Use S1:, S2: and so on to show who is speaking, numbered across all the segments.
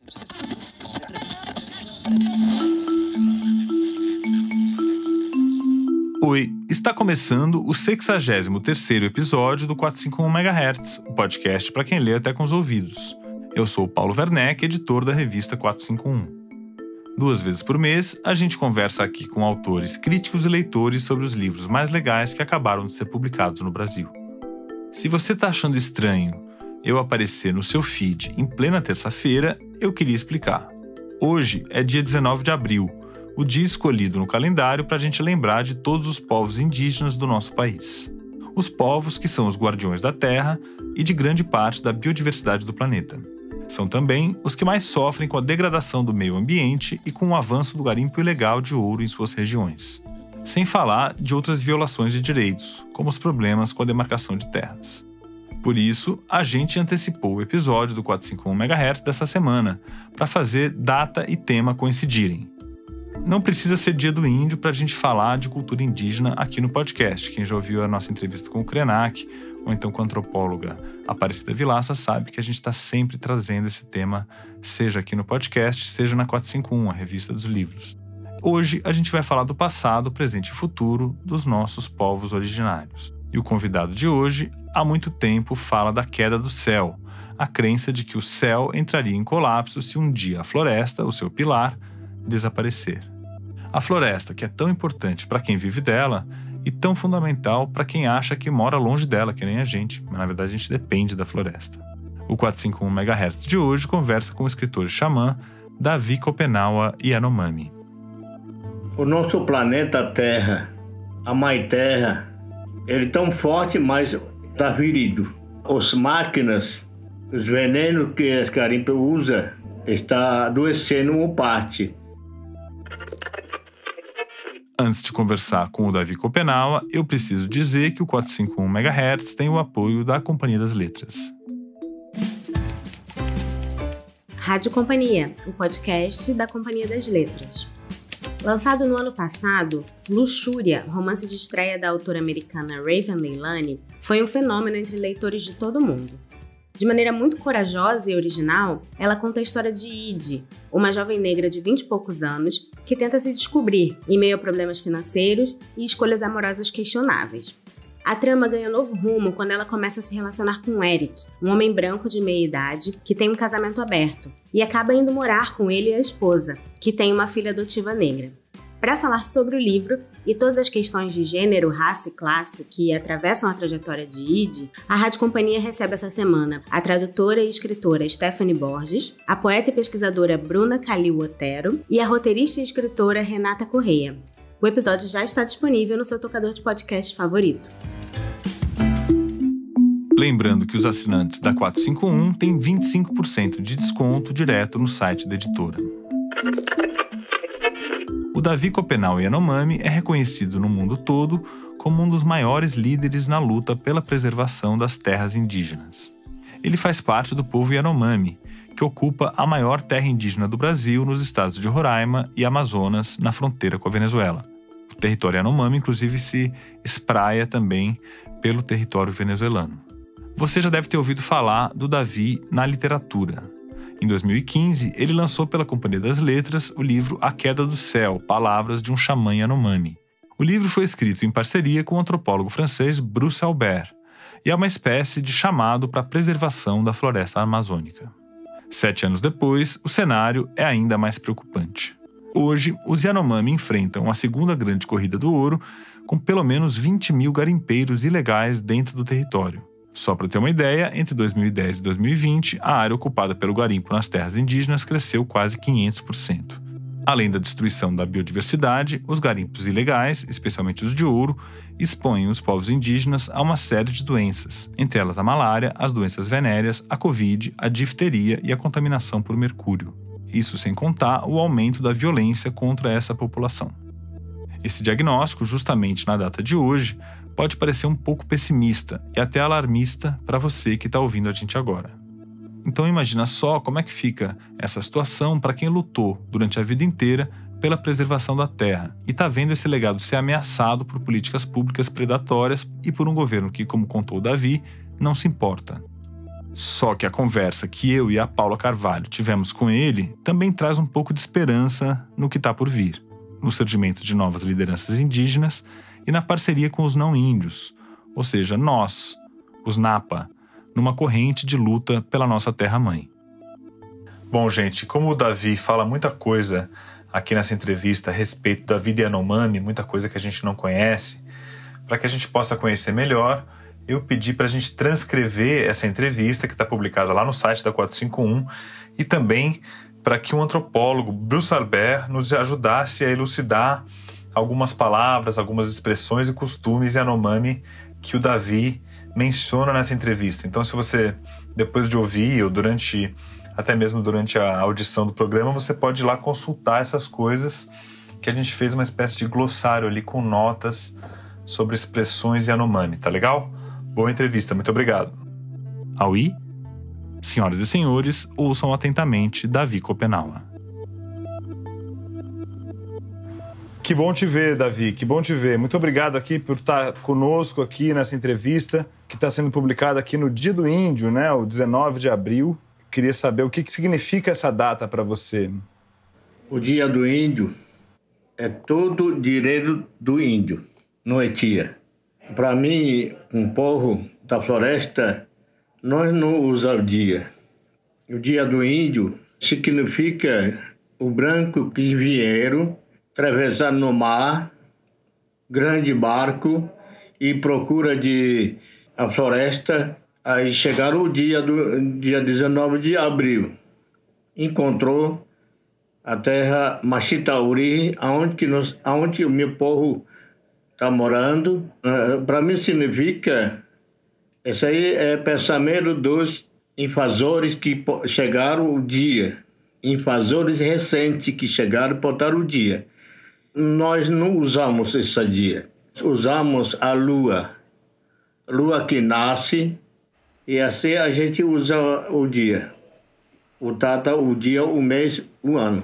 S1: Oi, está começando o 63º episódio do 451 MHz, o podcast para quem lê até com os ouvidos. Eu sou o Paulo Werneck, editor da revista 451. 2 vezes por mês, a gente conversa aqui com autores, críticos e leitores sobre os livros mais legais que acabaram de ser publicados no Brasil. Se você está achando estranho eu aparecer no seu feed em plena terça-feira, eu queria explicar. Hoje é dia 19 de abril, o dia escolhido no calendário para a gente lembrar de todos os povos indígenas do nosso país. Os povos que são os guardiões da terra e de grande parte da biodiversidade do planeta. São também os que mais sofrem com a degradação do meio ambiente e com o avanço do garimpo ilegal de ouro em suas regiões. Sem falar de outras violações de direitos, como os problemas com a demarcação de terras. Por isso, a gente antecipou o episódio do 451 MHz dessa semana, para fazer data e tema coincidirem. Não precisa ser dia do índio para a gente falar de cultura indígena aqui no podcast. Quem já ouviu a nossa entrevista com o Krenak, ou então com a antropóloga Aparecida Vilaça, sabe que a gente está sempre trazendo esse tema, seja aqui no podcast, seja na 451, a revista dos livros. Hoje a gente vai falar do passado, presente e futuro dos nossos povos originários. E o convidado de hoje, há muito tempo, fala da queda do céu, a crença de que o céu entraria em colapso se um dia a floresta, o seu pilar, desaparecer. A floresta, que é tão importante para quem vive dela e tão fundamental para quem acha que mora longe dela, que nem a gente, mas na verdade a gente depende da floresta. O 451 MHz de hoje conversa com o escritor e xamã Davi Kopenawa Yanomami.
S2: O nosso planeta Terra, a Mãe Terra, ele é tão forte, mas está ferido. As máquinas, os venenos que as garimpas usam, está adoecendo uma parte.
S1: Antes de conversar com o Davi Kopenawa, eu preciso dizer que o 451 MHz tem o apoio da Companhia das Letras.
S3: Rádio Companhia, o podcast da Companhia das Letras. Lançado no ano passado, Luxúria, romance de estreia da autora americana Raven Leilani, foi um fenômeno entre leitores de todo o mundo. De maneira muito corajosa e original, ela conta a história de Idi, uma jovem negra de 20 e poucos anos que tenta se descobrir em meio a problemas financeiros e escolhas amorosas questionáveis. A trama ganha novo rumo quando ela começa a se relacionar com Eric, um homem branco de meia-idade que tem um casamento aberto, e acaba indo morar com ele e a esposa, que tem uma filha adotiva negra. Para falar sobre o livro e todas as questões de gênero, raça e classe que atravessam a trajetória de Idi, a Rádio Companhia recebe essa semana a tradutora e escritora Stephanie Borges, a poeta e pesquisadora Bruna Calil Otero e a roteirista e escritora Renata Correia. O episódio já está disponível no seu tocador de podcast favorito.
S1: Lembrando que os assinantes da 451 têm 25% de desconto direto no site da editora. O Davi Kopenawa Yanomami é reconhecido no mundo todo como um dos maiores líderes na luta pela preservação das terras indígenas. Ele faz parte do povo Yanomami, que ocupa a maior terra indígena do Brasil nos estados de Roraima e Amazonas, na fronteira com a Venezuela. O território Yanomami, inclusive, se espraia também pelo território venezuelano. Você já deve ter ouvido falar do Davi na literatura. Em 2015, ele lançou pela Companhia das Letras o livro A Queda do Céu, Palavras de um Xamã Yanomami. O livro foi escrito em parceria com o antropólogo francês Bruce Albert e é uma espécie de chamado para a preservação da floresta amazônica. 7 anos depois, o cenário é ainda mais preocupante. Hoje, os Yanomami enfrentam a segunda grande corrida do ouro com pelo menos 20 mil garimpeiros ilegais dentro do território. Só para ter uma ideia, entre 2010 e 2020, a área ocupada pelo garimpo nas terras indígenas cresceu quase 500%. Além da destruição da biodiversidade, os garimpos ilegais, especialmente os de ouro, expõem os povos indígenas a uma série de doenças, entre elas a malária, as doenças venéreas, a Covid, a difteria e a contaminação por mercúrio. Isso sem contar o aumento da violência contra essa população. Esse diagnóstico, justamente na data de hoje, pode parecer um pouco pessimista e até alarmista para você que está ouvindo a gente agora. Então imagina só como é que fica essa situação para quem lutou durante a vida inteira pela preservação da terra e está vendo esse legado ser ameaçado por políticas públicas predatórias e por um governo que, como contou o Davi, não se importa. Só que a conversa que eu e a Paula Carvalho tivemos com ele também traz um pouco de esperança no que está por vir, no surgimento de novas lideranças indígenas e na parceria com os não-índios, ou seja, nós, os Napa, numa corrente de luta pela nossa terra-mãe. Bom, gente, como o Davi fala muita coisa aqui nessa entrevista a respeito da vida Yanomami, muita coisa que a gente não conhece, para que a gente possa conhecer melhor, eu pedi para a gente transcrever essa entrevista que está publicada lá no site da 451 e também para que um antropólogo, Bruce Albert, nos ajudasse a elucidar algumas palavras, algumas expressões e costumes Yanomami que o Davi menciona nessa entrevista. Então, se você, depois de ouvir ou até mesmo durante a audição do programa, você pode ir lá consultar essas coisas, que a gente fez uma espécie de glossário ali com notas sobre expressões Yanomami, tá legal? Boa entrevista, muito obrigado. Aui? Senhoras e senhores, ouçam atentamente Davi Copenaua. Que bom te ver, Davi, que bom te ver. Muito obrigado aqui por estar conosco aqui nessa entrevista, que está sendo publicada aqui no Dia do Índio, né, o 19 de abril. Queria saber o que significa essa data para você.
S2: O Dia do Índio é todo direito do índio, não é tia. Para mim, um povo da floresta, nós não usamos o dia. O Dia do Índio significa o branco que vieram atravessar no mar, grande barco, e procura a floresta. Aí chegaram o dia 19 de abril. Encontrou a terra Machitauri, aonde o meu povo está morando. Para mim significa, esse aí é pensamento dos invasores que chegaram o dia, invasores recentes que chegaram e botaram o dia. Nós não usamos esse dia, usamos a lua que nasce, e assim a gente usa o dia, o data, o dia, o mês, o ano.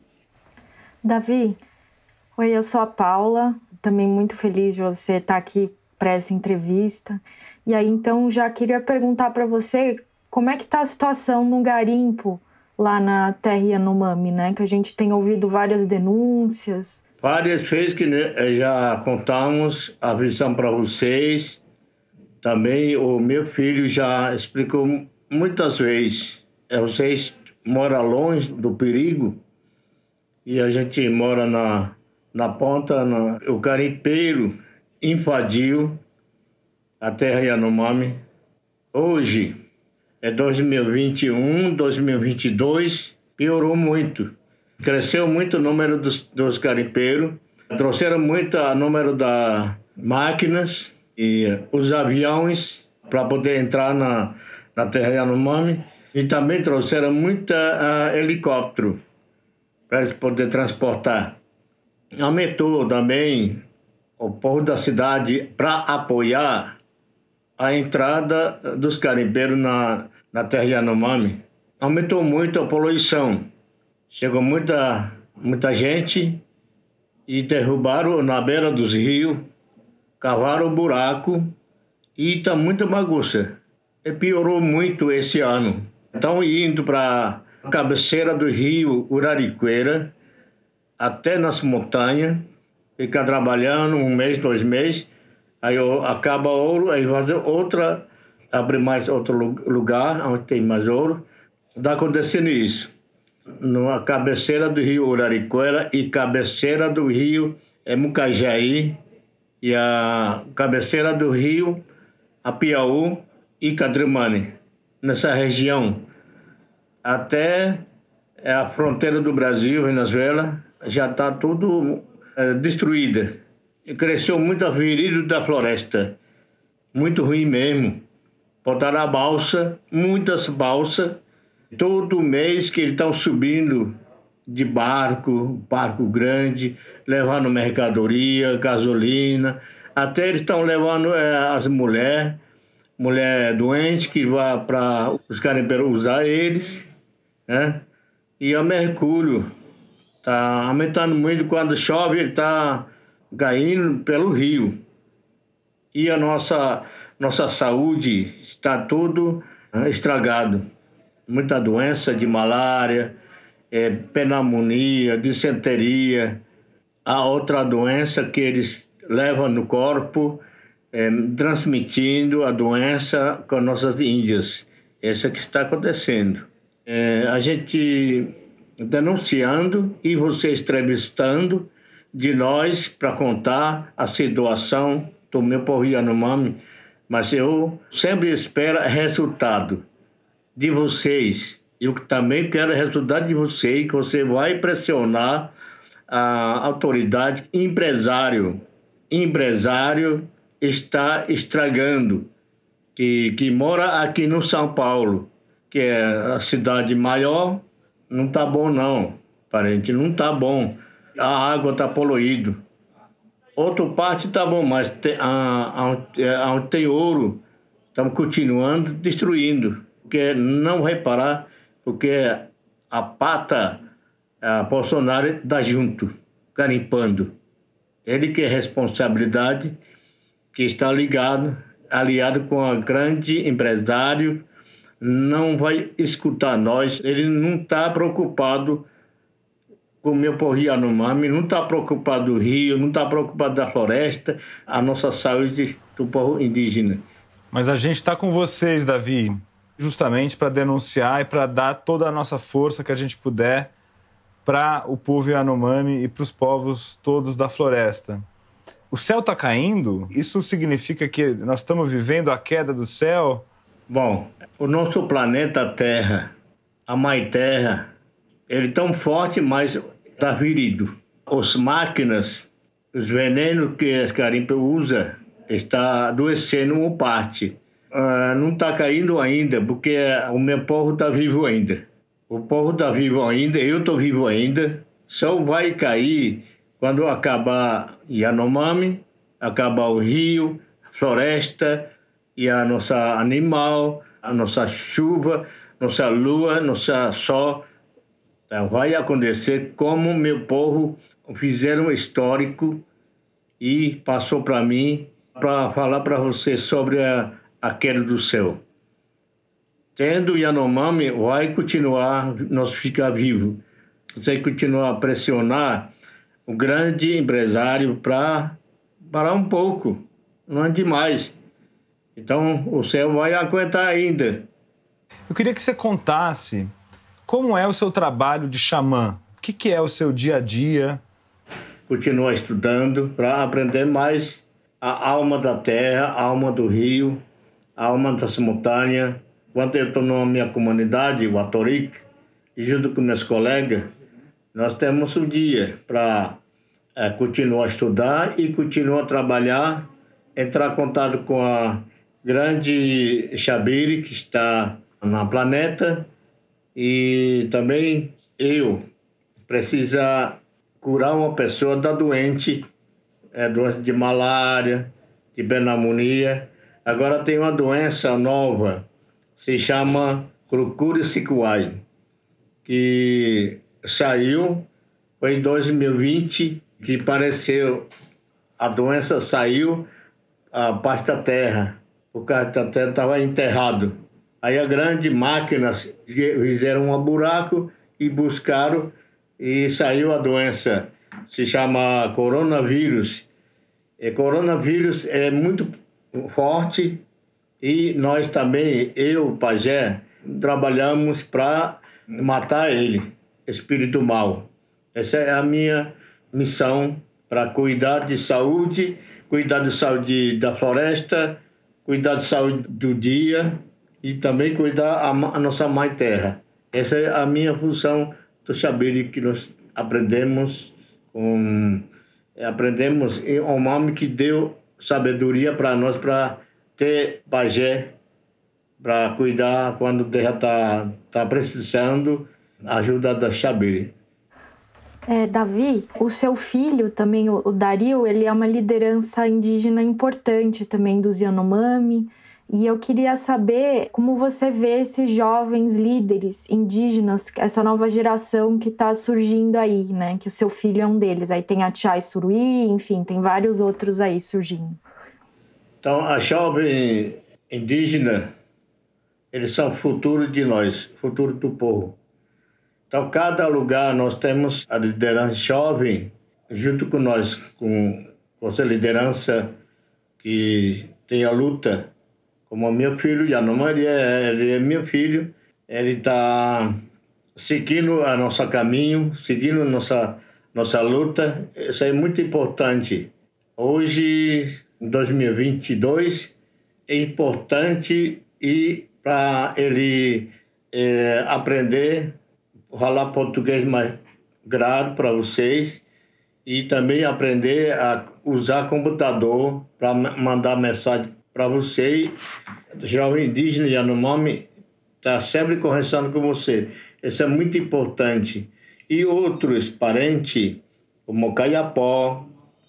S4: Davi, oi, eu sou a Paula, também muito feliz de você estar aqui para essa entrevista. E aí, então, já queria perguntar para você como é que está a situação no garimpo lá na terra Yanomami, né? Que a gente tem ouvido várias denúncias.
S2: Várias vezes que já contamos a visão para vocês. Também o meu filho já explicou muitas vezes. Vocês moram longe do perigo e a gente mora na ponta. O garimpeiro invadiu a terra Yanomami. Hoje é 2021, 2022, piorou muito. Cresceu muito o número dos garimpeiros, trouxeram muito o número das máquinas e os aviões para poder entrar na terra Yanomami, e também trouxeram muito helicóptero para eles poderem transportar. Aumentou também o povo da cidade para apoiar a entrada dos garimpeiros na terra Yanomami. Aumentou muito a poluição. Chegou muita gente e derrubaram na beira dos rios, cavaram um buraco e está muita bagunça. E piorou muito esse ano. Estão indo para a cabeceira do rio Urariqueira, até nas montanhas, fica trabalhando 1 mês, 2 meses, aí acaba ouro, aí fazer outra, abre mais outro lugar onde tem mais ouro. Está acontecendo isso. Na cabeceira do rio Urariqueira e cabeceira do rio Mucajaí, e a cabeceira do rio Apiaú e Cadrimane, nessa região. Até a fronteira do Brasil, Venezuela, já está tudo destruída. E cresceu muito a virilho da floresta. Muito ruim mesmo. Botaram a balsa, muitas balsas. Todo mês que eles estão subindo de barco grande, levando mercadoria, gasolina. Até eles estão levando as mulher doente que vai para os garimpeiros usar eles, né? E o mercúrio está aumentando muito. Quando chove, ele está caindo pelo rio. E a nossa saúde está tudo estragado. Muita doença de malária, pneumonia, dissenteria. Há outra doença que eles levam no corpo, transmitindo a doença com nossas índias. Isso é que está acontecendo. A gente denunciando e você entrevistando de nós para contar a situação do meu povo Yanomami, mas eu sempre espero resultado de vocês. Eu também quero resultado de vocês, que você vai pressionar a autoridade. Empresário está estragando, que mora aqui no São Paulo, que é a cidade maior. Não está bom não, parente, não está bom. A água está poluída. Outra parte está bom, mas onde tem ouro, estamos continuando destruindo. Porque não vai parar, porque a pata, a Bolsonaro está junto, garimpando. Ele que é responsabilidade, que está aliado com a grande empresário, não vai escutar nós. Ele não está preocupado com o meu povo Yanomami, não está preocupado do rio, não está preocupado da floresta, a nossa saúde do povo indígena.
S1: Mas a gente está com vocês, Davi, justamente para denunciar e para dar toda a nossa força que a gente puder para o povo Yanomami e para os povos todos da floresta. O céu está caindo? Isso significa que nós estamos vivendo a queda do céu?
S2: Bom, o nosso planeta Terra, a Mãe Terra, ele é tão forte, mas está ferido. As máquinas, os venenos que as garimpas usam, está adoecendo uma parte. Não está caindo ainda, porque o meu povo está vivo ainda. O povo está vivo ainda, eu estou vivo ainda. Só vai cair quando acabar Yanomami, acabar o rio, a floresta e a nossa animal, a nossa chuva, nossa lua, nossa sol. Vai acontecer como meu povo fizeram histórico e passou para mim para falar para você sobre a queda do céu. Tendo Yanomami, vai continuar, nós ficar vivo. Você continuar a pressionar o grande empresário para parar um pouco, não é demais. Então, o céu vai aguentar ainda.
S1: Eu queria que você contasse como é o seu trabalho de xamã. O que é o seu dia a dia?
S2: Continuar estudando para aprender mais a alma da terra, a alma do rio, a alma das montanhas. Quando eu estou na minha comunidade, o Atoric, e junto com meus colegas, nós temos um dia para continuar a estudar e continuar a trabalhar, entrar em contato com a grande Xabiri, que está no planeta, e também eu precisa curar uma pessoa da doença de malária, de pneumonia. Agora tem uma doença nova, se chama Crocúria-Sicuai, que saiu, foi em 2020, que pareceu, a doença saiu a parte da terra, porque a terra estava enterrado. Aí a grande máquina fizeram um buraco e buscaram e saiu a doença. Se chama coronavírus. E coronavírus é muito forte e nós também, eu, pajé, trabalhamos para matar ele, espírito mau. Essa é a minha missão, para cuidar de saúde da floresta, cuidar de saúde do dia e também cuidar a nossa mãe terra. Essa é a minha função do Xabiri, que nós aprendemos um homem que deu sabedoria para nós, para ter pajé, para cuidar quando a terra está precisando, ajuda da Xabiri.
S4: Davi, o seu filho também, o Dario, ele é uma liderança indígena importante também dos Yanomami. E eu queria saber como você vê esses jovens líderes indígenas, essa nova geração que está surgindo aí, né? Que o seu filho é um deles. Aí tem a Tchai Suruí, enfim, tem vários outros aí surgindo.
S2: Então, a jovem indígena eles são futuro de nós, futuro do povo. Então, cada lugar nós temos a liderança jovem junto com nós, com essa liderança que tem a luta. Como o meu filho, Yanomami, ele é meu filho, ele está seguindo o nosso caminho, seguindo nossa luta. Isso é muito importante. Hoje, em 2022, é importante ir para ele aprender a falar português mais claro para vocês e também aprender a usar computador para mandar mensagem para você. Jovem indígena Yanomami está sempre conversando com você. Isso é muito importante. E outros parentes, como Caiapó,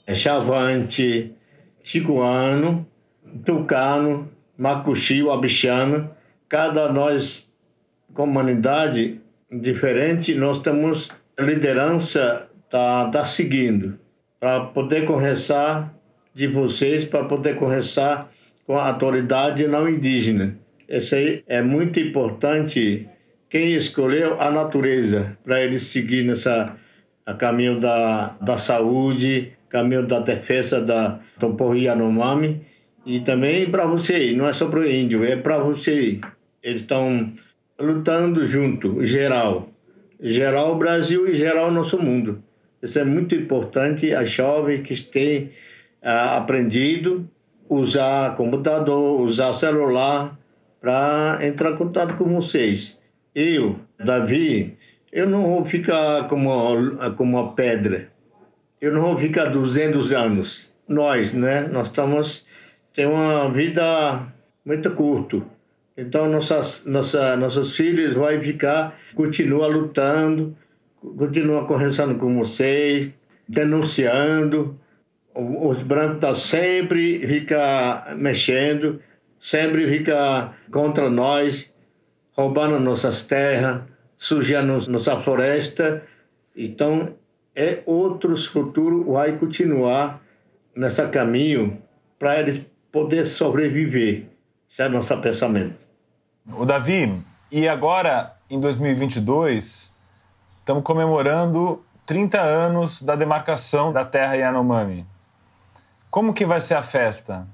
S2: Chavante, Ticuano, Tucano, Macuxi, Abixana, cada nós, comunidade diferente, nós temos liderança tá seguindo para poder conversar de vocês, para poder conversar com a autoridade não indígena. Isso aí é muito importante. Quem escolheu a natureza para eles seguir a caminho da saúde, caminho da defesa do povo Yanomami, e também para você, não é só para o índio, é para você. Eles estão lutando junto, geral Brasil e geral nosso mundo. Isso é muito importante, a jovem que tem aprendido a usar computador, usar celular para entrar em contato com vocês. Eu, Davi, eu não vou ficar como uma pedra. Eu não vou ficar 200 anos. Nós, né? Nós temos uma vida muito curta. Então, nossos filhos vão continuar lutando, continuar conversando com vocês, denunciando. Os brancos estão sempre mexendo, sempre contra nós, roubando nossas terras, sujando nossa floresta. Então, outros futuros vai continuar nesse caminho para eles poderem sobreviver. Esse é o nosso pensamento.
S1: O Davi, e agora, em 2022, estamos comemorando 30 anos da demarcação da terra Yanomami. Como que vai ser a festa?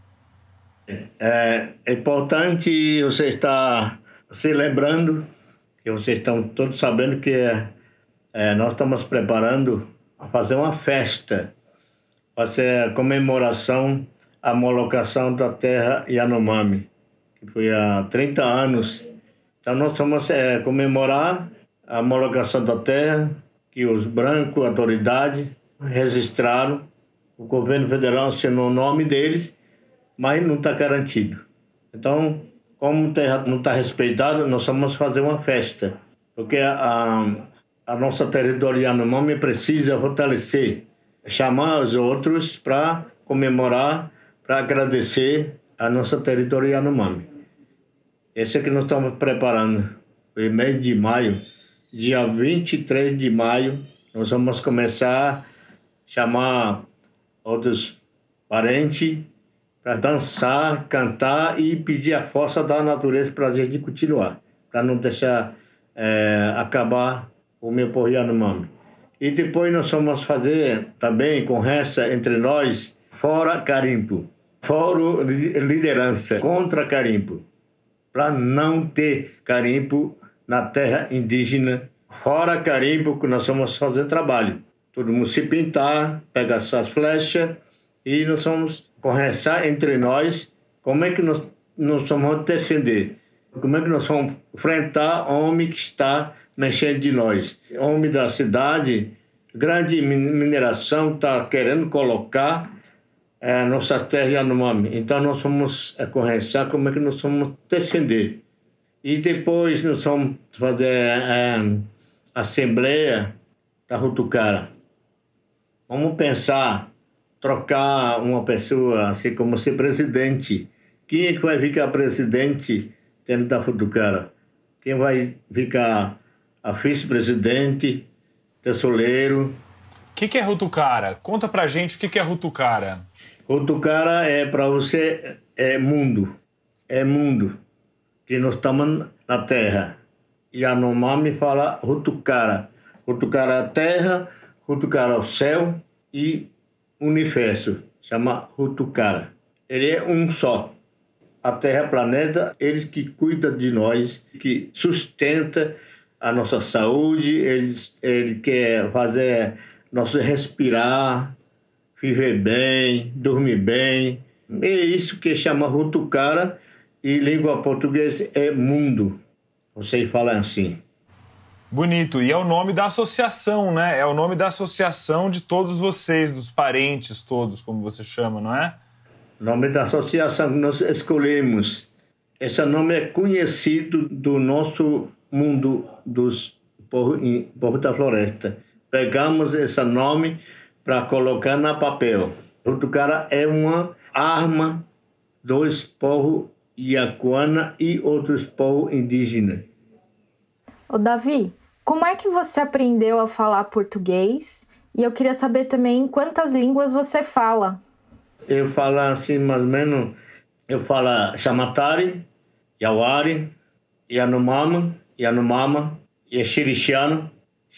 S2: É importante você estar se lembrando, que vocês estão todos sabendo que nós estamos preparando a fazer uma festa, para ser a comemoração, a homologação da terra Yanomami, que foi há 30 anos. Então nós vamos comemorar a homologação da terra, que os brancos, a autoridade, registraram. O governo federal assinou o nome deles, mas não está garantido. Então, como não está respeitado, nós vamos fazer uma festa, porque a nossa território Yanomami precisa fortalecer, chamar os outros para comemorar, para agradecer a nossa território Yanomami. Esse é que nós estamos preparando. No mês de maio, dia 23 de maio, nós vamos começar a chamar outros parentes para dançar, cantar e pedir a força da natureza para a gente continuar, para não deixar acabar o meu povo Yanomami. E depois nós vamos fazer também conversa entre nós, fora garimpo, fórum liderança contra garimpo, para não ter garimpo na terra indígena. Fora garimpo, que nós vamos fazer trabalho. Todo mundo se pintar, pegar suas flechas e nós vamos conversar entre nós como é que nós vamos defender, como é que nós vamos enfrentar o homem que está mexendo de nós. Homem da cidade, grande mineração, está querendo colocar nossa terra Yanomami. Então nós vamos conversar como é que nós vamos defender. E depois nós vamos fazer assembleia da Rutucara. Vamos pensar, trocar uma pessoa assim como ser presidente. Quem é que vai ficar presidente dentro da Rutucara? Quem vai ficar a vice-presidente, tesoureiro?
S1: O que é Rutucara? Conta pra gente o que é Rutucara.
S2: Rutucara para você mundo. É mundo. que nós estamos na Terra. Yanomami fala Rutukara. Rutukara é a Terra, Rutukara é o céu e universo, chama Rutukara. Ele é um só. A Terra, planeta, eles que cuidam de nós, que sustenta a nossa saúde, ele quer fazer nós respirar, viver bem, dormir bem. É isso que chama Rutukara e língua portuguesa é mundo. Vocês falam assim.
S1: Bonito. E é o nome da associação, né? É o nome da associação de todos vocês, dos parentes todos, como você chama, não é?
S2: O nome da associação que nós escolhemos. Esse nome é conhecido do nosso mundo dos povos da floresta. Pegamos esse nome para colocar na papel. Rutukara é uma arma dos povos Iacuana e outros povos indígenas.
S4: Ô Davi, como é que você aprendeu a falar português? E eu queria saber também quantas línguas você fala.
S2: Eu falo assim, mais ou menos, eu falo Chamatari, Yawari, Yanomama, e Xirixiano,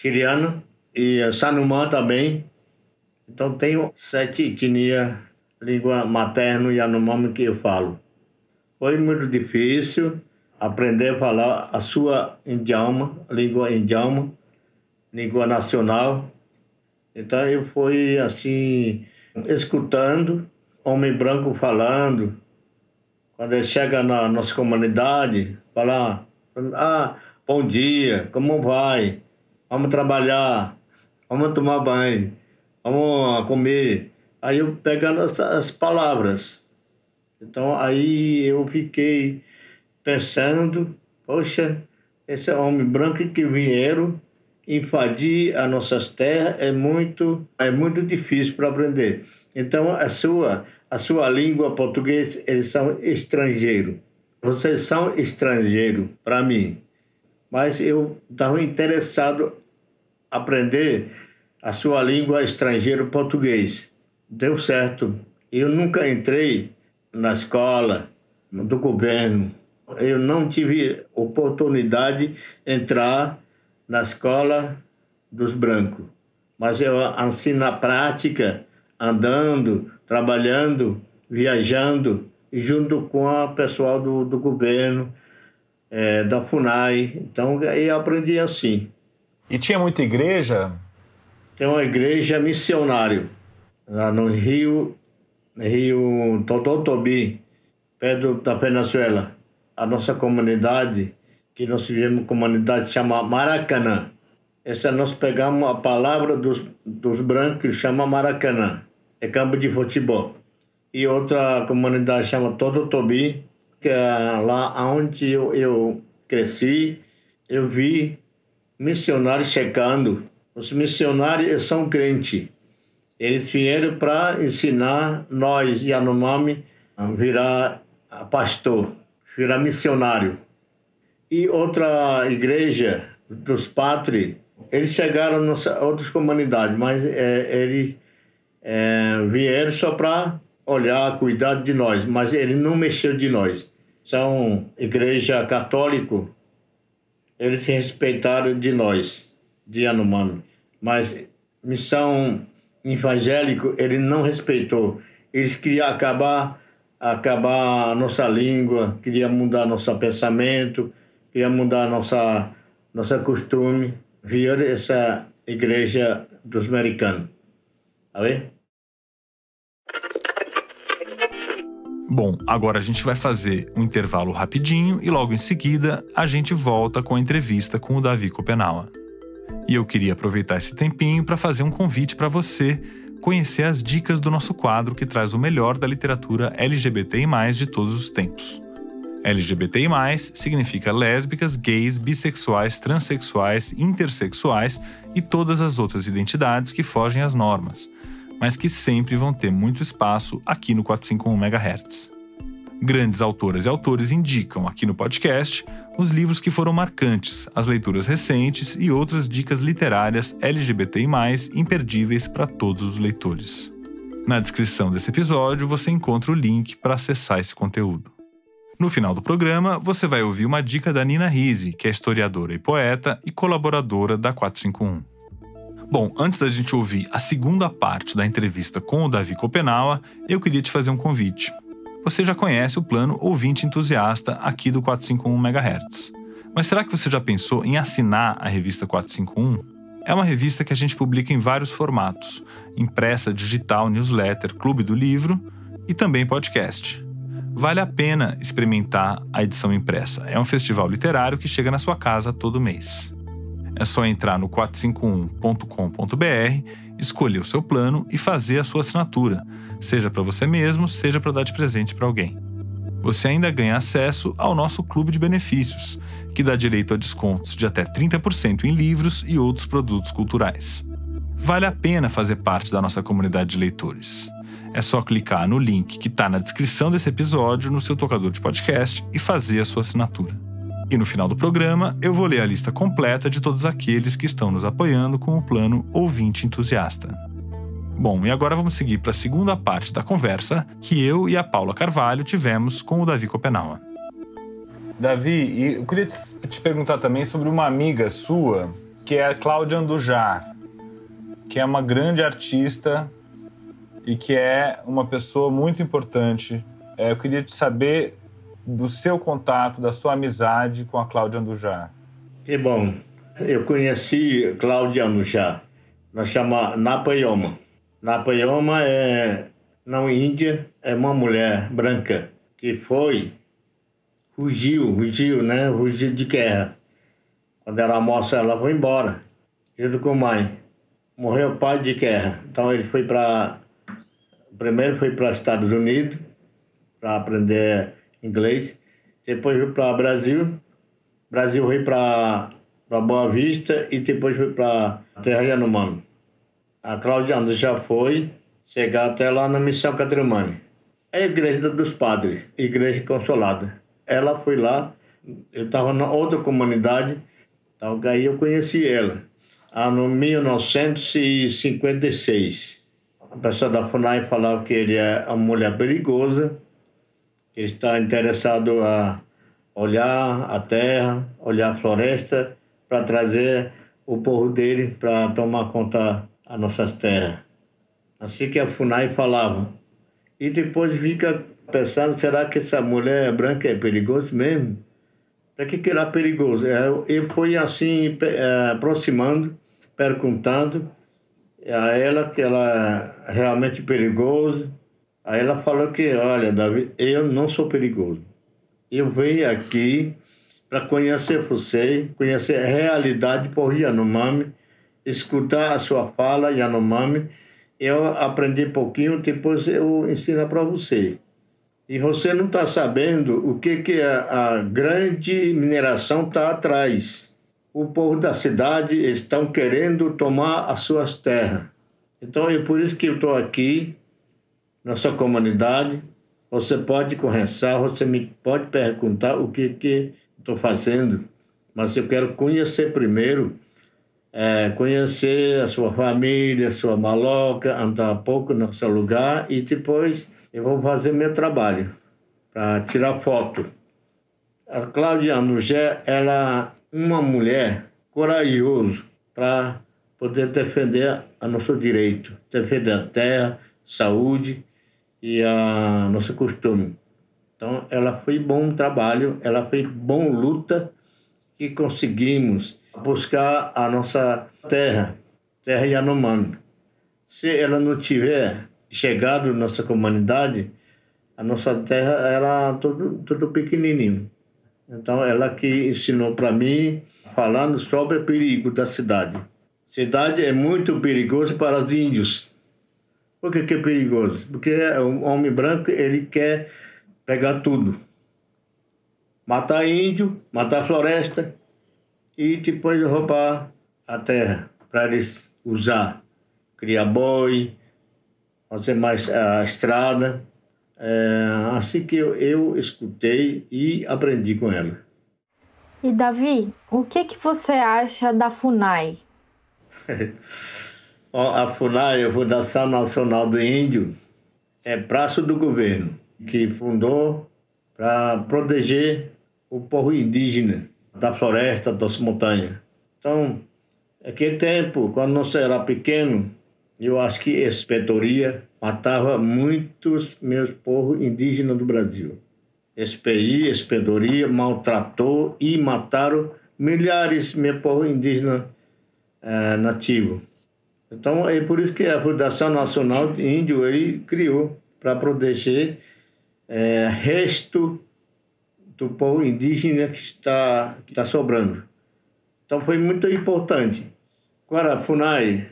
S2: e Sanumã também. Então tenho 7 etnias, língua materna Yanomami que eu falo. Foi muito difícil aprender a falar a sua idioma, língua indiana, língua nacional. Então eu fui assim, escutando homem branco falando. Quando ele chega na nossa comunidade, fala, bom dia, como vai? Vamos trabalhar, vamos tomar banho, vamos comer. Aí eu pegando as palavras. Então aí eu fiquei pensando, poxa, esse homem branco que vieram invadir as nossas terras é muito difícil para aprender. Então a sua língua portuguesa, eles são estrangeiros. Vocês são estrangeiros para mim. Mas eu estava interessado em aprender a sua língua estrangeira português. Deu certo. Eu nunca entrei na escola do governo. Eu não tive oportunidade de entrar na escola dos brancos. Mas eu ensino na prática, andando, trabalhando, viajando, junto com o pessoal do governo, da FUNAI. Então, aí eu aprendi assim.
S1: E tinha muita igreja?
S2: Tem uma igreja missionária, lá no Rio Tototobi, perto da Venezuela. A nossa comunidade, que nós vivemos, comunidade chama Maracanã. Essa nós pegamos a palavra dos brancos, que chama Maracanã, é campo de futebol. E outra comunidade chama Tototobi, que é lá onde eu cresci, eu vi missionários chegando. Os missionários são crentes. Eles vieram para ensinar nós, Yanomami, a virar pastor, virar missionário. E outra igreja dos Padres, eles chegaram em outras comunidades, mas eles vieram só para olhar, cuidar de nós, mas ele não mexeu de nós. São igreja católica, eles se respeitaram de nós, de Yanomami, mas missão evangélica ele não respeitou. Eles queriam acabar a nossa língua, queriam mudar nosso pensamento, queriam mudar nossa costume. Vieram essa igreja dos americanos. Tá vendo?
S1: Bom, agora a gente vai fazer um intervalo rapidinho e logo em seguida a gente volta com a entrevista com o Davi Kopenawa. E eu queria aproveitar esse tempinho para fazer um convite para você conhecer as dicas do nosso quadro que traz o melhor da literatura LGBTI+, de todos os tempos. LGBTI+, significa lésbicas, gays, bissexuais, transexuais, intersexuais e todas as outras identidades que fogem às normas, mas que sempre vão ter muito espaço aqui no 451 MHz. Grandes autoras e autores indicam aqui no podcast os livros que foram marcantes, as leituras recentes e outras dicas literárias LGBTI+, imperdíveis para todos os leitores. Na descrição desse episódio você encontra o link para acessar esse conteúdo. No final do programa, você vai ouvir uma dica da Nina Risi, que é historiadora e poeta e colaboradora da 451. Bom, antes da gente ouvir a segunda parte da entrevista com o Davi Copenaua, eu queria te fazer um convite. Você já conhece o plano Ouvinte Entusiasta aqui do 451 MHz. Mas será que você já pensou em assinar a revista 451? É uma revista que a gente publica em vários formatos: impressa, digital, newsletter, clube do livro e também podcast. Vale a pena experimentar a edição impressa. É um festival literário que chega na sua casa todo mês. É só entrar no 451.com.br, escolher o seu plano e fazer a sua assinatura, seja para você mesmo, seja para dar de presente para alguém. Você ainda ganha acesso ao nosso clube de benefícios, que dá direito a descontos de até 30% em livros e outros produtos culturais. Vale a pena fazer parte da nossa comunidade de leitores. É só clicar no link que está na descrição desse episódio no seu tocador de podcast e fazer a sua assinatura. E no final do programa, eu vou ler a lista completa de todos aqueles que estão nos apoiando com o plano Ouvinte Entusiasta. Bom, e agora vamos seguir para a segunda parte da conversa que eu e a Paula Carvalho tivemos com o Davi Copenaua. Davi, eu queria te perguntar também sobre uma amiga sua, que é a Cláudia Andujar, que é uma grande artista e que é uma pessoa muito importante. Eu queria te saber do seu contato, da sua amizade com a Cláudia Andujar.
S2: Que bom. Eu conheci Cláudia Andujar. Nós chamamos Napayoma. Napayoma na Índia, é uma mulher branca que fugiu de guerra. Quando era moça, ela foi embora, junto com a mãe. Morreu o pai de guerra. Então ele primeiro foi para os Estados Unidos para aprender inglês, depois foi para o Brasil foi para Boa Vista e depois foi para Terra Yanomami. A Cláudia Andujar já foi chegar até lá na Missão Cadramani. É a Igreja dos Padres, Igreja Consolada. Ela foi lá, eu estava na outra comunidade, então aí eu conheci ela, no 1956. A pessoa da FUNAI falava que ele é uma mulher perigosa, que está interessado a olhar a terra, olhar a floresta, para trazer o povo dele para tomar conta das nossas terras. Assim que a FUNAI falava. E depois fica pensando, será que essa mulher branca é perigosa mesmo? Para que ela é perigosa? Eu fui assim, aproximando, perguntando a ela que ela é realmente perigosa. Aí ela falou que, olha, Davi, eu não sou perigoso. Eu venho aqui para conhecer você, conhecer a realidade por Yanomami, escutar a sua fala, Yanomami. Eu aprendi pouquinho, depois eu ensino para você. E você não está sabendo o que a grande mineração está atrás. O povo da cidade estão querendo tomar as suas terras. Então é por isso que eu estou aqui, na sua comunidade. Você pode conversar, você me pode perguntar o que estou fazendo, mas eu quero conhecer primeiro, conhecer a sua família, a sua maloca, andar um pouco no seu lugar e depois eu vou fazer meu trabalho para tirar foto. A Cláudia Andujar, ela é uma mulher corajosa para poder defender o nosso direito, defender a terra, saúde e a nosso costume. Então, ela foi bom trabalho, ela foi bom luta que conseguimos buscar a nossa terra Yanomami. Se ela não tiver chegado na nossa comunidade, a nossa terra era tudo pequenininho. Então, ela que ensinou para mim, falando sobre o perigo da cidade. Cidade é muito perigosa para os índios. Por que é perigoso? Porque o homem branco, ele quer pegar tudo. Matar índio, matar a floresta e depois roubar a terra para eles usar. Criar boi, fazer mais a estrada. Assim que eu escutei e aprendi com ela.
S4: E Davi, o que você acha da FUNAI?
S2: A FUNAI, a Fundação Nacional do Índio, é braço do governo, que fundou para proteger o povo indígena da floresta, das montanhas. Então, naquele tempo, quando nós era pequeno, eu acho que a inspetoria matava muitos meus povos indígenas do Brasil. SPI, inspetoria, maltratou e mataram milhares de meu povo indígena nativo. Então, é por isso que a Fundação Nacional de Índio ele criou para proteger resto do povo indígena que está sobrando. Então, foi muito importante. Agora, a FUNAI,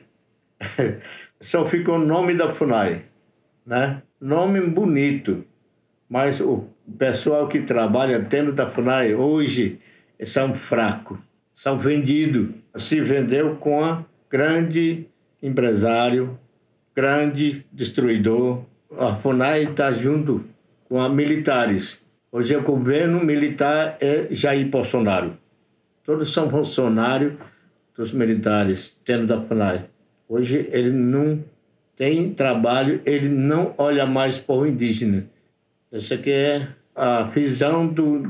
S2: só ficou o nome da FUNAI, né? Nome bonito, mas o pessoal que trabalha dentro da FUNAI hoje são fracos, são vendidos. Se vendeu com a grande empresário, grande destruidor. A FUNAI está junto com a militares. Hoje o governo militar é Jair Bolsonaro. Todos são funcionários dos militares dentro da FUNAI. Hoje ele não tem trabalho, ele não olha mais para o indígena. Essa aqui é a visão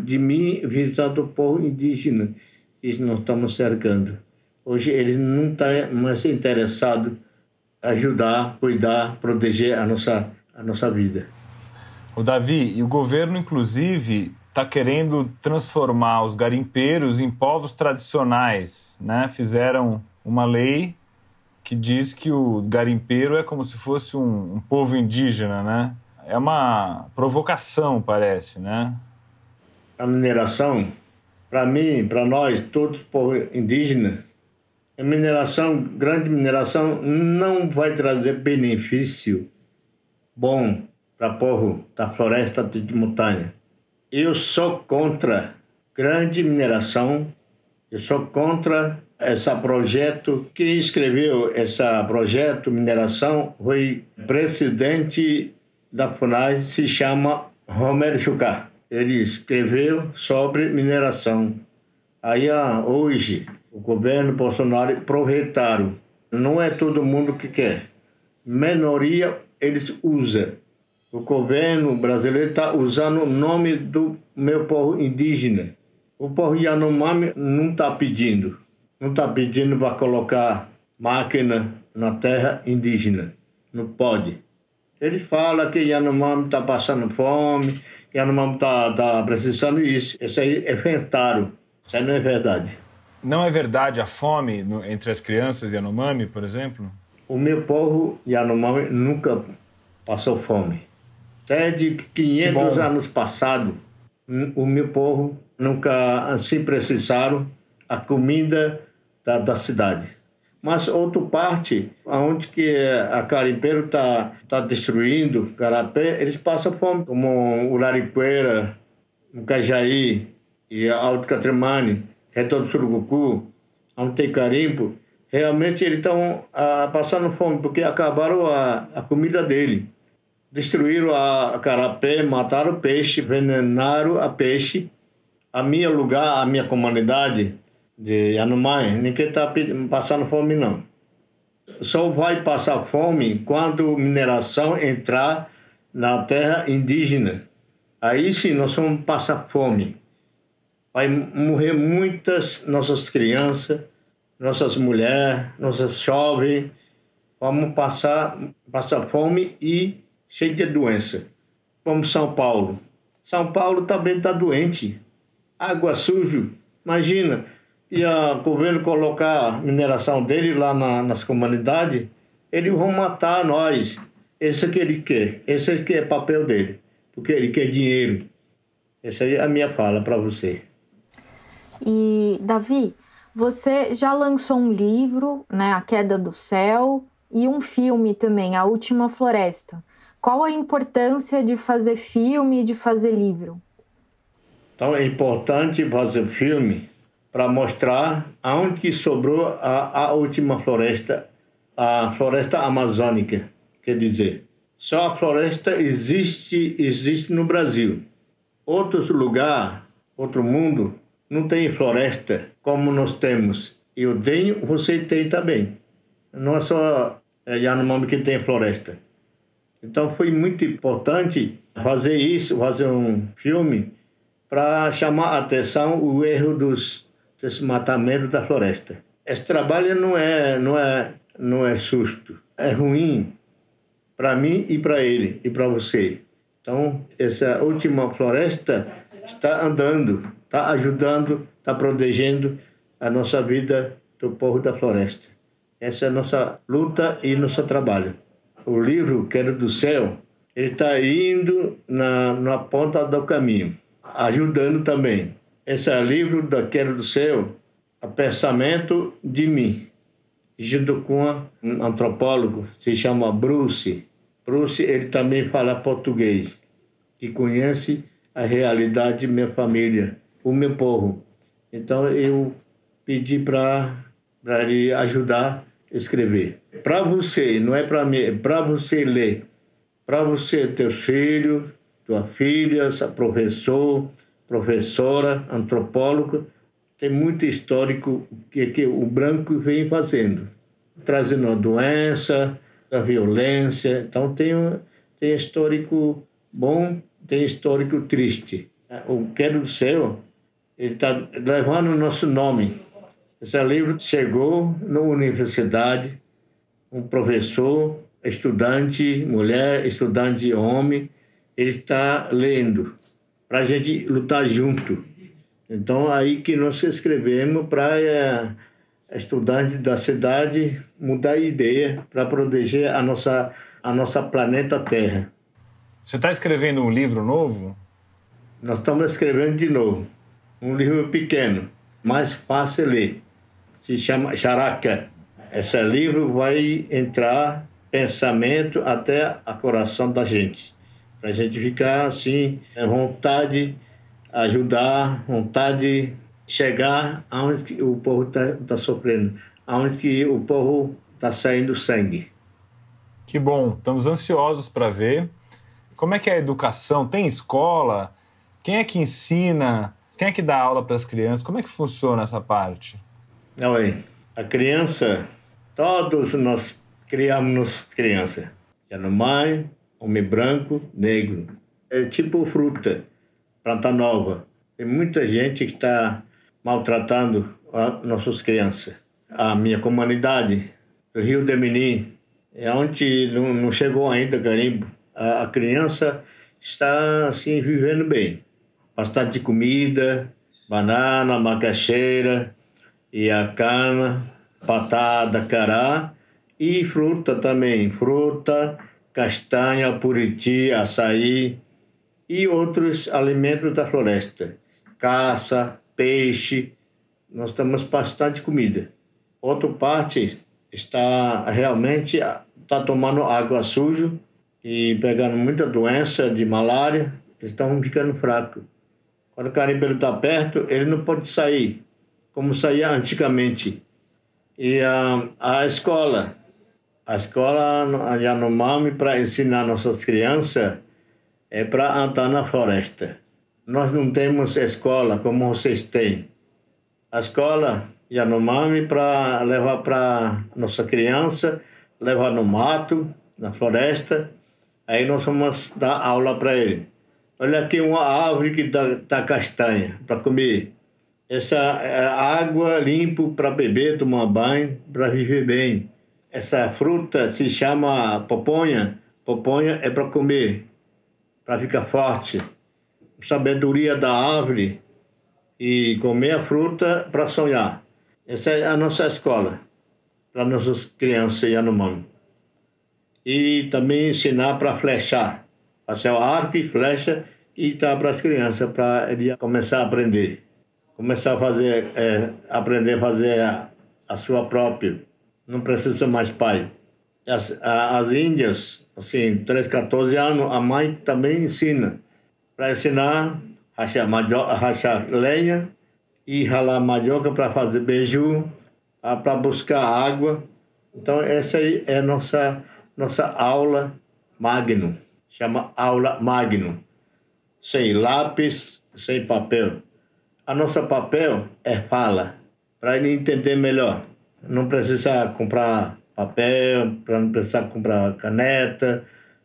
S2: visão do povo indígena que nós estamos cercando. Hoje ele não está mais interessado em ajudar, cuidar, proteger a nossa vida.
S1: O Davi, e o governo, inclusive, está querendo transformar os garimpeiros em povos tradicionais, né? Fizeram uma lei que diz que o garimpeiro é como se fosse um povo indígena, né? É uma provocação, parece, né?
S2: A mineração, para mim, para nós, todos os povos indígenas, a mineração, grande mineração, não vai trazer benefício bom para o povo da floresta de montanha. Eu sou contra grande mineração, eu sou contra esse projeto. Quem escreveu esse projeto mineração foi o presidente da FUNAI, se chama Romero Jucá. Ele escreveu sobre mineração. Aí hoje o governo Bolsonaro aproveitaram. Não é todo mundo que quer. Minoria eles usam. O governo brasileiro está usando o nome do meu povo indígena. O povo Yanomami não está pedindo. Não está pedindo para colocar máquina na terra indígena. Não pode. Ele fala que Yanomami está passando fome, Yanomami está precisando disso. Isso aí é inventaram. Isso aí não é verdade.
S1: Não é verdade a fome entre as crianças Yanomami, por exemplo?
S2: O meu povo Yanomami nunca passou fome. Até de 500 anos passados, o meu povo nunca assim precisaram a comida da cidade. Mas outra parte, onde que a garimpeiro está destruindo garapé, eles passam fome, como o Lariqueira, o Cajaí e a Alto Catrimani, Retorno do Surucucu, onde tem carimbo, realmente eles estão passando fome, porque acabaram a comida dele. Destruíram a carapé, mataram o peixe, envenenaram a peixe. A minha lugar, a minha comunidade de Yanomami, ninguém está passando fome, não. Só vai passar fome quando a mineração entrar na terra indígena. Aí sim nós vamos passar fome. Vai morrer muitas nossas crianças, nossas mulheres, nossas jovens. Vamos passar fome e cheio de doença. Como São Paulo. São Paulo também está doente. Água suja. Imagina, e o governo colocar a mineração dele lá nas comunidades, eles vão matar nós. Esse é que ele quer. Esse é que é papel dele. Porque ele quer dinheiro. Essa aí é a minha fala para você.
S4: E, Davi, você já lançou um livro, né, A Queda do Céu, e um filme também, A Última Floresta. Qual a importância de fazer filme e de fazer livro?
S2: Então é importante fazer filme para mostrar aonde que sobrou a última floresta, a floresta amazônica. Quer dizer, só a floresta existe no Brasil. Outros lugares, outro mundo, não tem floresta como nós temos. Eu tenho, você tem também. Não é só Yanomami que tem floresta. Então foi muito importante fazer isso, fazer um filme para chamar a atenção o erro dos desmatamentos da floresta. Esse trabalho não é justo, é ruim para mim e para ele e para você. Então, essa última floresta está andando, está ajudando, está protegendo a nossa vida do povo da floresta. Essa é a nossa luta e nosso trabalho. O livro Quero do Céu, ele está indo na ponta do caminho, ajudando também. Esse livro da Quero do Céu, é o pensamento de mim, junto com um antropólogo, se chama Bruce. Bruce, ele também fala português, que conhece a realidade da minha família, o meu povo. Então, eu pedi para ele ajudar a escrever. Para você, não é para mim, é para você ler. Para você, teu filho, tua filha, professor, professora, antropólogo, tem muito histórico que o branco vem fazendo, trazendo a doença, a violência. Então, tem histórico bom, tem histórico triste. O Quero do Céu, ele está levando o nosso nome. Esse livro chegou na universidade, um professor, estudante, mulher, estudante, homem, ele está lendo, para a gente lutar junto. Então, aí que nós escrevemos para estudantes da cidade mudar a ideia para proteger a nossa planeta Terra.
S1: Você está escrevendo um livro novo?
S2: Nós estamos escrevendo de novo. Um livro pequeno, mais fácil de ler. Se chama Charaka. Esse livro vai entrar pensamento até o coração da gente. Para a gente ficar assim, vontade ajudar, vontade de chegar aonde o povo está sofrendo, aonde que o povo está saindo sangue.
S1: Que bom, estamos ansiosos para ver. Como é que é a educação? Tem escola? Quem é que ensina? Quem é que dá aula para as crianças? Como é que funciona essa parte?
S2: Não, a criança, todos nós criamos crianças. Yanomami, homem branco, negro. É tipo fruta. Planta nova. Tem muita gente que está maltratando as nossas crianças. A minha comunidade, o Rio de Menin, é onde não chegou ainda carimbo. A criança está assim vivendo bem. Bastante comida, banana, macaxeira, e a cana, patada, cará e fruta também. Fruta, castanha, puriti, açaí e outros alimentos da floresta. Caça, peixe, nós temos bastante comida. Outra parte está realmente tomando água suja e pegando muita doença de malária, eles estão ficando fracos. Quando o carimbo está perto, ele não pode sair, como saía antigamente. E a escola Yanomami, para ensinar nossas crianças, é para andar na floresta. Nós não temos escola como vocês têm. A escola Yanomami para levar para nossa criança, levar no mato, na floresta, aí nós vamos dar aula para ele. Olha aqui uma árvore que dá castanha para comer. Essa é água limpa para beber, tomar banho, para viver bem. Essa fruta se chama poponha. Poponha é para comer, para ficar forte. Sabedoria da árvore e comer a fruta para sonhar. Essa é a nossa escola, para nossas crianças Yanomami. E também ensinar para flechar. Passar o arco e flecha e tá para as crianças, para ele começar a aprender. Começar a fazer, aprender a fazer a sua própria. Não precisa mais pai. As índias, assim, 13, 14 anos, a mãe também ensina. Para ensinar a rachar lenha e ralar mandioca para fazer beiju, para buscar água. Então, essa aí é a nossa aula magno. Chama aula magno. Sem lápis, sem papel. A nossa papel é fala, para ele entender melhor. Não precisa comprar papel, para não precisar comprar caneta,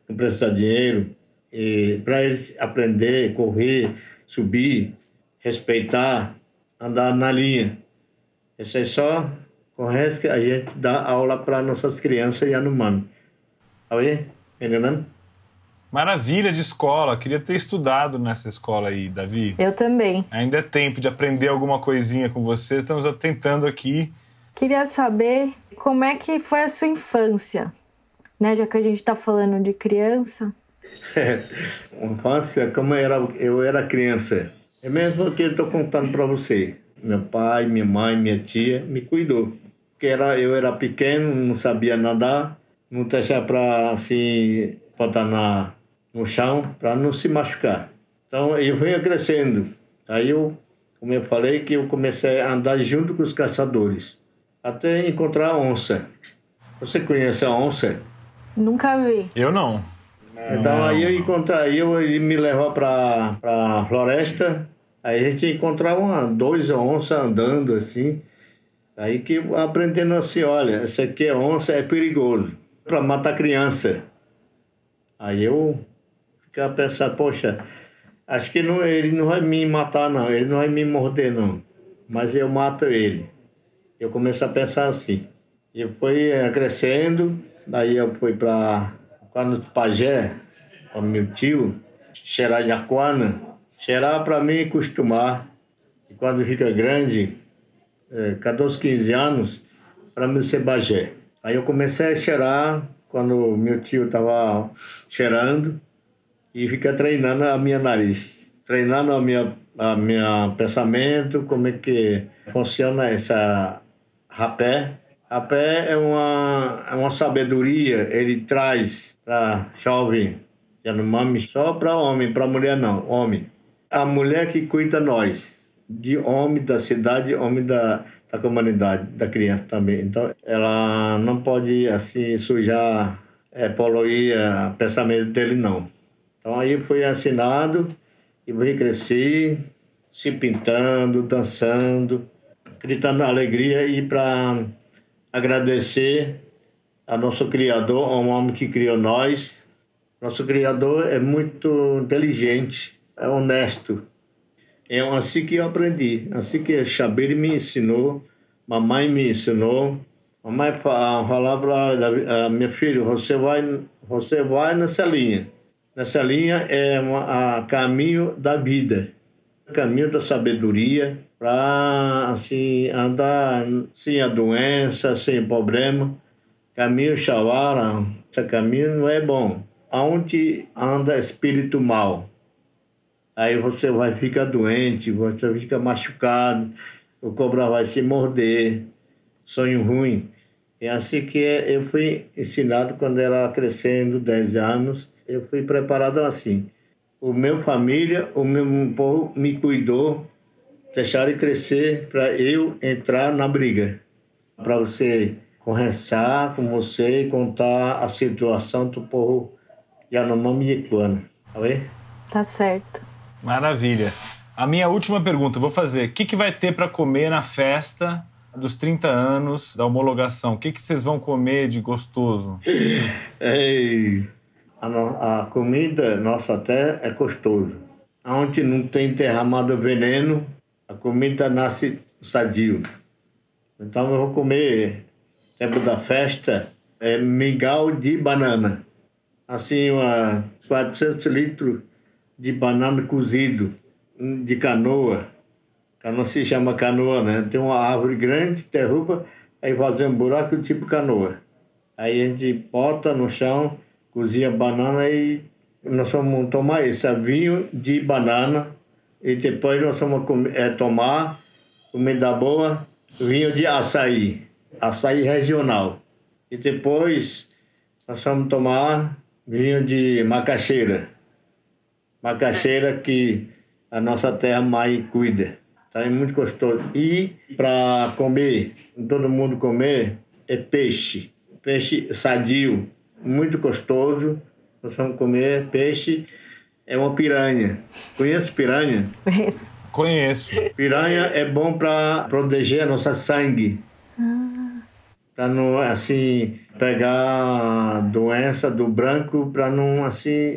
S2: não precisa de dinheiro, e para eles aprender, correr, subir, respeitar, andar na linha. Isso é só com o resto que a gente dá aula para nossas crianças e anumanos. Aí, entendendo?
S1: Maravilha de escola. Queria ter estudado nessa escola aí, Davi.
S4: Eu também.
S1: Ainda é tempo de aprender alguma coisinha com vocês. Estamos tentando aqui.
S4: Queria saber como é que foi a sua infância, né? Já que a gente está falando de criança.
S2: Infância, como eu era criança. É mesmo que eu estou contando para você. Meu pai, minha mãe, minha tia me cuidou. Porque eu era pequeno, não sabia nadar, não deixava para assim, botar no chão para não se machucar. Então eu venho crescendo. Aí como eu falei, que eu comecei a andar junto com os caçadores, até encontrar a onça. Você conhece a onça?
S4: Nunca vi.
S1: Eu não.
S2: Então
S1: não.
S2: Aí ele me levou para a floresta, aí a gente encontrava 2 onças andando assim, aí que eu aprendendo assim, olha, essa aqui é onça, é perigoso, para matar criança. Aí eu ficava pensando, poxa, acho que ele não vai me matar não, ele não vai me morder não, mas eu mato ele. Eu comecei a pensar assim. Eu fui crescendo, daí eu fui para quando o pajé, o meu tio, cheirar de aquana, cheirar para mim acostumar. E quando fica grande, 14, 15 anos, para mim ser bagé. Aí eu comecei a cheirar quando meu tio estava cheirando e fica treinando a minha nariz, treinando a minha pensamento, como é que funciona essa rapé. Rapé é uma sabedoria, ele traz para jovem, Yanomami, só para homem, para mulher não, homem. A mulher que cuida nós, de homem da cidade, homem da comunidade, da criança também. Então, ela não pode, assim, sujar, poluir o pensamento dele, não. Então, aí foi ensinado e veio crescer, se pintando, dançando, gritando alegria e para agradecer a nosso Criador, ao homem que criou nós. Nosso Criador é muito inteligente, é honesto. É assim que eu aprendi, assim que a Xabiri me ensinou, mamãe me ensinou. Mamãe falava para meu filho, você vai nessa linha. Nessa linha é o caminho da vida, caminho da sabedoria, para assim, andar sem a doença, sem problema. Caminho Shawara, esse caminho não é bom. Aonde anda espírito mal, aí você vai ficar doente, você fica machucado, o cobra vai se morder, sonho ruim. É assim que eu fui ensinado quando era crescendo, 10 anos, eu fui preparado assim. O meu família, o meu povo me cuidou, deixaram crescer para eu entrar na briga. Para você conversar com você e contar a situação do povo Yanomami e Ikuana. Tá bem?
S4: Tá certo.
S1: Maravilha. A minha última pergunta, eu vou fazer. O que vai ter para comer na festa dos 30 anos da homologação? O que vocês vão comer de gostoso?
S2: A comida nossa até é gostoso. Onde não tem derramado veneno, a comida nasce sadio. Então eu vou comer, tempo da festa, mingau de banana. Assim, 400 litros de banana cozido, de canoa. Canoa se chama canoa, né? Tem uma árvore grande, derruba, aí faz um buraco tipo canoa. Aí a gente bota no chão, cozinha banana e nós vamos tomar isso, vinho de banana. E depois nós vamos tomar comida boa, vinho de açaí regional. E depois nós vamos tomar vinho de macaxeira que a nossa terra mãe cuida. Tá muito gostoso. E para comer, todo mundo comer, é peixe sadio, muito gostoso. Nós vamos comer peixe, é uma piranha. Conhece piranha?
S1: Conheço.
S2: Piranha é bom para proteger a nossa sangue. Para não, assim, pegar a doença do branco para não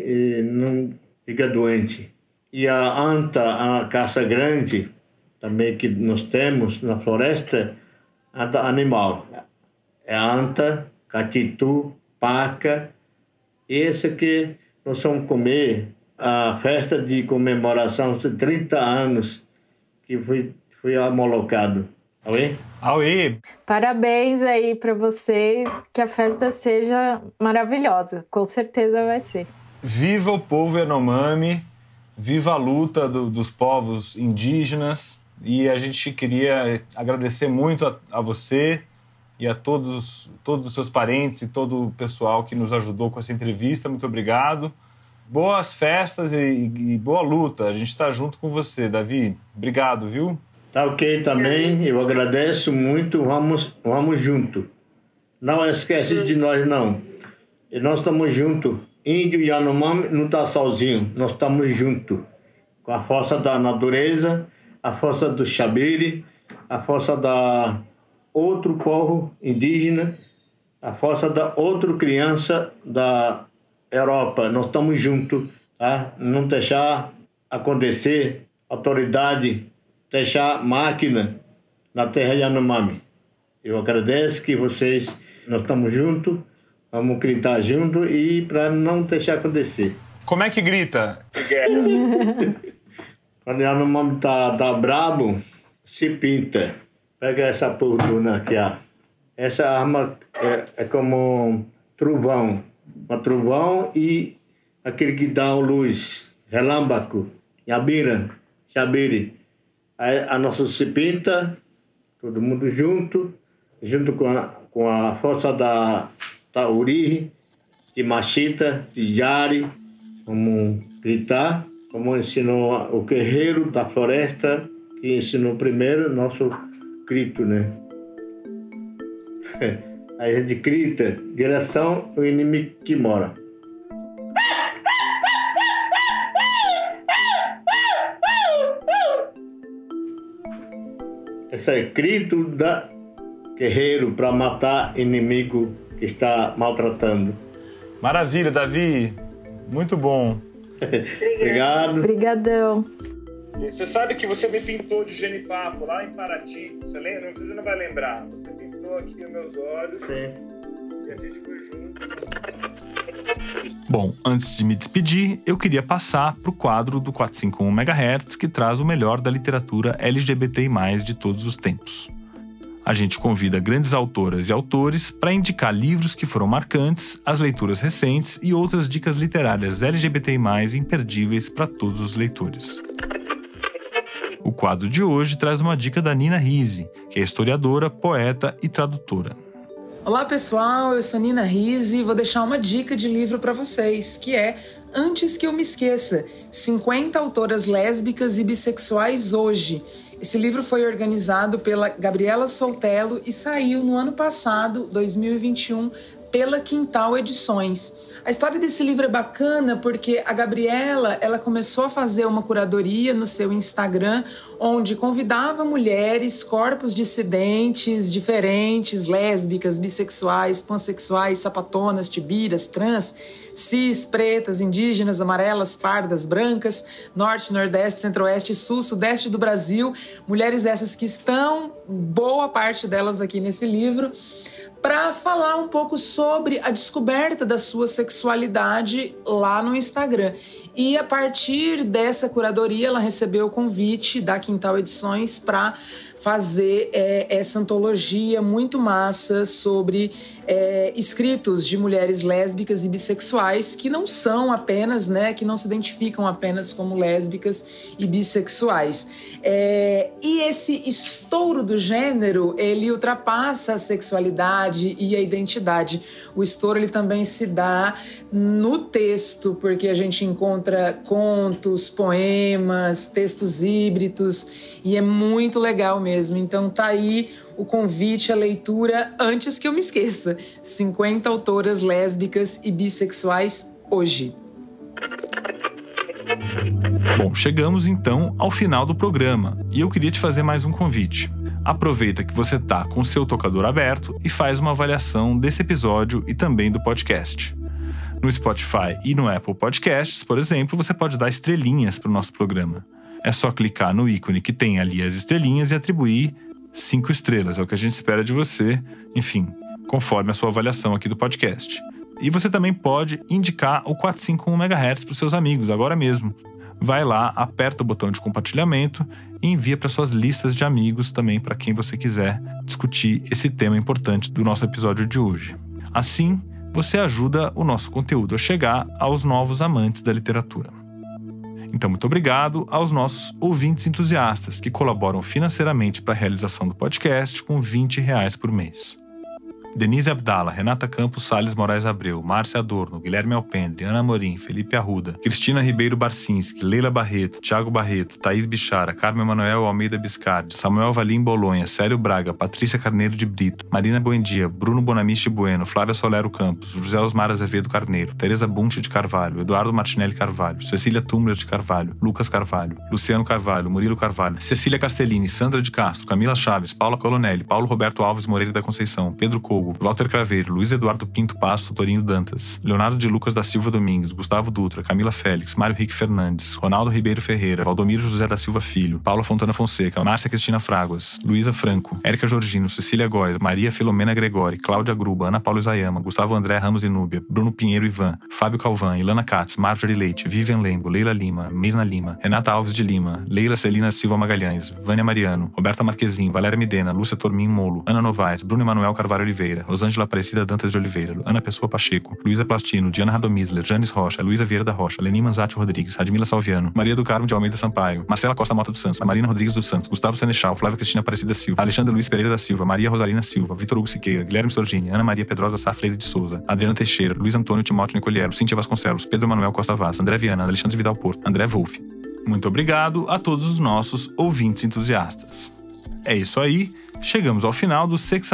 S2: ficar doente. E a anta, a caça grande, também que nós temos na floresta, anta animal. É a anta, catitu, paca. Esse que nós vamos comer, a festa de comemoração de 30 anos que foi homologado. Auê?
S1: Auê!
S4: Parabéns aí para vocês, que a festa seja maravilhosa, com certeza vai ser.
S1: Viva o povo Yanomami, viva a luta dos povos indígenas, e a gente queria agradecer muito a você e a todos os seus parentes e todo o pessoal que nos ajudou com essa entrevista. Muito obrigado. Boas festas e boa luta. A gente está junto com você, Davi. Obrigado, viu?
S2: Tá ok também. Eu agradeço muito. Vamos junto. Não esquece de nós, não. E nós estamos juntos. Índio e Yanomami não está sozinho. Nós estamos juntos. Com a força da natureza, a força do Xabiri, a força da outro povo indígena, a força da outra criança da Europa. Nós estamos juntos, tá? Não deixar acontecer autoridade, deixar máquina na terra Yanomami. Eu agradeço que vocês, nós estamos juntos, vamos gritar juntos e para não deixar acontecer.
S1: Como é que grita?
S2: Quando o Yanomami tá brabo, se pinta. Pega essa purduna aqui, ó. Essa arma é como trovão. Um trovão e aquele que dá luz, relâmpago, Yabira, Xabiri. Aí a nossa se pinta, todo mundo junto com a força da Tauri, de Machita, de Yari. Vamos gritar, como ensinou o guerreiro da floresta, que ensinou primeiro nosso grito, né? Aí a gente grita, direção ao inimigo que mora. Esse é grito da guerreiro para matar inimigo que está maltratando.
S1: Maravilha, Davi. Muito bom.
S2: Obrigado.
S4: Obrigadão.
S1: Você sabe que você me pintou de genipapo lá em Paraty. Você lembra? Você não vai lembrar. Você pintou aqui os meus olhos.
S2: Sim.
S1: E a gente foi junto. Bom, antes de me despedir, eu queria passar para o quadro do 451 MHz, que traz o melhor da literatura LGBTI+, de todos os tempos. A gente convida grandes autoras e autores para indicar livros que foram marcantes, as leituras recentes e outras dicas literárias LGBTI+, imperdíveis para todos os leitores. O quadro de hoje traz uma dica da Nina Risi, que é historiadora, poeta e tradutora.
S5: Olá pessoal, eu sou Nina Risi e vou deixar uma dica de livro para vocês, que é Antes que eu me esqueça, 50 autoras lésbicas e bissexuais hoje. Esse livro foi organizado pela Gabriela Soltello e saiu no ano passado, 2021, pela Quintal Edições. A história desse livro é bacana porque a Gabriela, ela começou a fazer uma curadoria no seu Instagram, onde convidava mulheres, corpos dissidentes, diferentes, lésbicas, bissexuais, pansexuais, sapatonas, tibiras, trans, cis, pretas, indígenas, amarelas, pardas, brancas, norte, nordeste, centro-oeste, sul, sudeste do Brasil. Mulheres essas que estão, boa parte delas aqui nesse livro, para falar um pouco sobre a descoberta da sua sexualidade lá no Instagram. E a partir dessa curadoria, ela recebeu o convite da Quintal Edições para fazer essa antologia muito massa sobre escritos de mulheres lésbicas e bissexuais que não são apenas, que não se identificam apenas como lésbicas e bissexuais. E esse estouro do gênero, ele ultrapassa a sexualidade e a identidade. O estouro, ele também se dá no texto, porque a gente encontra contos, poemas, textos híbridos, e é muito legal mesmo. Então tá aí o convite à leitura Antes que eu me esqueça. 50 autoras lésbicas e bissexuais hoje. Bom, chegamos então ao final do programa e eu queria te fazer mais um convite.
S1: Aproveita que você tá com o seu tocador aberto e faz uma avaliação desse episódio e também do podcast. No Spotify e no Apple Podcasts, por exemplo, você pode dar estrelinhas para o nosso programa. É só clicar no ícone que tem ali as estrelinhas e atribuir 5 estrelas. É o que a gente espera de você, enfim, conforme a sua avaliação aqui do podcast. E você também pode indicar o 451 MHz para os seus amigos, agora mesmo. Vai lá, aperta o botão de compartilhamento e envia para suas listas de amigos também para quem você quiser discutir esse tema importante do nosso episódio de hoje. Assim, você ajuda o nosso conteúdo a chegar aos novos amantes da literatura. Então, muito obrigado aos nossos ouvintes entusiastas que colaboram financeiramente para a realização do podcast com R$20 por mês. Denise Abdala, Renata Campos Salles Moraes Abreu, Márcia Adorno, Guilherme Alpendre, Ana Morim, Felipe Arruda, Cristina Ribeiro Barcinski, Leila Barreto, Thiago Barreto, Thaís Bichara, Carmen Manuel Almeida Biscardi, Samuel Valim Bolonha, Célio Braga, Patrícia Carneiro de Brito, Marina Buendia, Bruno Bonamichi Bueno, Flávia Solero Campos, José Osmar Azevedo Carneiro, Tereza Bunche de Carvalho, Eduardo Martinelli Carvalho, Cecília Tumler de Carvalho, Lucas Carvalho, Luciano Carvalho, Murilo Carvalho, Cecília Castellini, Sandra de Castro, Camila Chaves, Paula Colonelli, Paulo Roberto Alves Moreira da Conceição, Pedro Cogo, Walter Craveiro, Luiz Eduardo Pinto Pasto, Torinho Dantas, Leonardo de Lucas da Silva Domingues, Gustavo Dutra, Camila Félix, Mário Rique Fernandes, Ronaldo Ribeiro Ferreira, Valdomiro José da Silva Filho, Paula Fontana Fonseca, Márcia Cristina Fraguas, Luísa Franco, Érica Jorgino, Cecília Góes, Maria Filomena Gregori, Cláudia Gruba, Ana Paula Isayama, Gustavo André Ramos e Núbia, Bruno Pinheiro Ivan, Fábio Calvan, Ilana Katz, Marjorie Leite, Vivian Lembo, Leila Lima, Mirna Lima, Renata Alves de Lima, Leila Celina Silva Magalhães, Vânia Mariano, Roberta Marquezin, Valéria Midena, Lúcia Tormin Molo, Ana Novaes, Bruno Emanuel Carvalho Oliveira, Rosângela Aparecida Dantas de Oliveira, Ana Pessoa Pacheco, Luísa Plastino, Diana Radomisler, Janis Rocha, Luísa Vieira da Rocha, Leni Manzatti Rodrigues, Radmila Salviano, Maria do Carmo de Almeida Sampaio, Marcela Costa Mota dos Santos, Marina Rodrigues dos Santos, Gustavo Senechal, Flávia Cristina Aparecida Silva, Alexandre Luiz Pereira da Silva, Maria Rosalina Silva, Vitor Hugo Siqueira, Guilherme Sorgini, Ana Maria Pedrosa Sá Freire de Souza, Adriana Teixeira, Luiz Antônio Timóteo Nicoliero, Cíntia Vasconcelos, Pedro Manuel Costa Vaz, André Viana, Alexandre Vidal Porto, André Wolff. Muito obrigado a todos os nossos ouvintes entusiastas. É isso aí, chegamos ao final do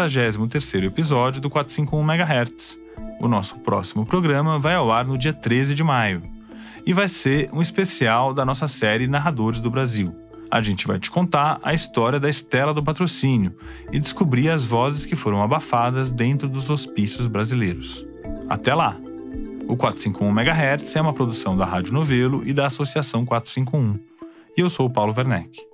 S1: 63º episódio do 451 MHz. O nosso próximo programa vai ao ar no dia 13 de maio e vai ser um especial da nossa série Narradores do Brasil. A gente vai te contar a história da Estela do Patrocínio e descobrir as vozes que foram abafadas dentro dos hospícios brasileiros. Até lá! O 451 MHz é uma produção da Rádio Novelo e da Associação 451. E eu sou o Paulo Werneck.